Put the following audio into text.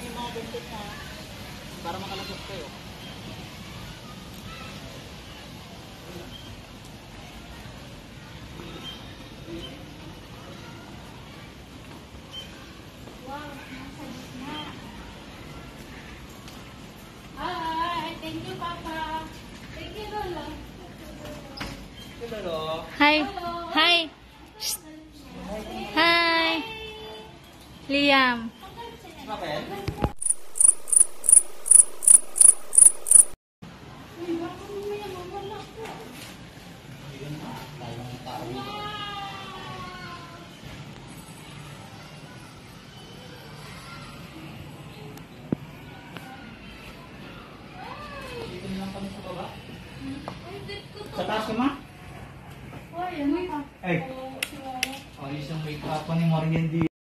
yung mga benefit na para makalasok kayo. Wow, nasa gitna. Hi! Thank you, Papa. Thank you, Lolo. Hello. Hi. Hi. Shh. Hi. Liam. Bakit? Sa taas ka, ma? Ay, ano ka? Ay. Ayos yung make-up ni Marian D.